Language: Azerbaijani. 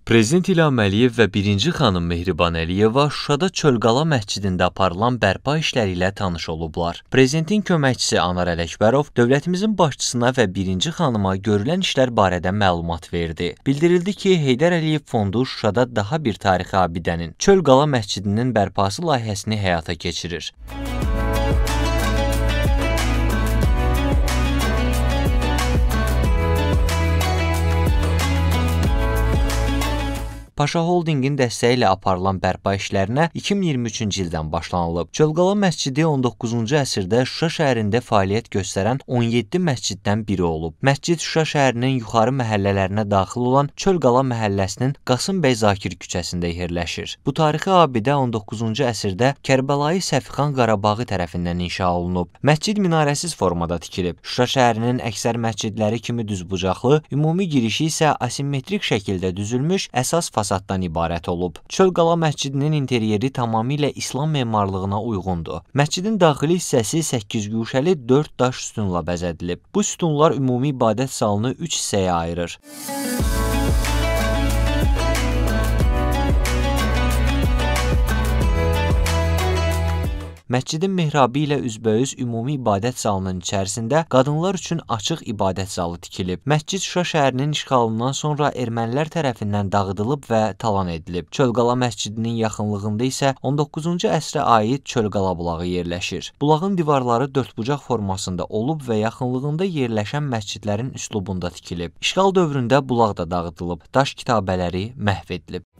Prezident İlham Əliyev və 1-ci xanım Mehriban Əliyeva Şuşada Çölqala məscidində aparılan bərpa işləri ilə tanış olublar. Prezidentin köməkçisi Anar Ələkbərov dövlətimizin başçısına və 1-ci xanıma görülən işlər barədə məlumat verdi. Bildirildi ki, Heydər Əliyev Fondu Şuşada daha bir tarixi abidənin Çölqala məscidinin bərpası layihəsini həyata keçirir. Paşa Holdingin dəstəyi ilə aparılan bərpa işlərinə 2023-cü ildən başlanılıb. Çölqala məscidi 19-cu əsrdə Şuşa şəhərində fəaliyyət göstərən 17 məsciddən biri olub. Məscid Şuşa şəhərinin yuxarı məhəllələrinə daxil olan Çölqala məhəlləsinin Qasım bəy Zakir küçəsində yerləşir. Bu tarixi abidə 19-cu əsrdə Kərbəlayı Səfixan Qarabaği tərəfindən inşa olunub. Məscid minarəsiz formada tikilib. Şuşa şəhərinin əksər məscidləri kimi düzbucaqlı, ümumi girişi isə asimmetrik şəkildə düzülmüş, əsas fasaddan ibarət olub. Çölqala məscidinin interyeri tamamilə İslam memarlığına uyğundur. Məscidin daxili hissəsi 8 guşəli 4 daş sütunla bəzədilib. Bu sütunlar ümumi ibadət salını 3 hissəyə ayırır. Məscidin mehrabı ilə üzbəüz ümumi ibadət salının içərisində qadınlar üçün açıq ibadət zalı tikilib. Məscid Şuşa şəhərinin işğalından sonra ermənilər tərəfindən dağıdılıb və talan edilib. Çölqala məscidinin yaxınlığında isə 19-cu əsrə aid Çölqala bulağı yerləşir. Bulağın divarları dördbucaq formasında olub və yaxınlığında yerləşən məscidlərin üslubunda tikilib. İşğal dövründə bulaq da dağıdılıb, daş kitabələri məhv edilib.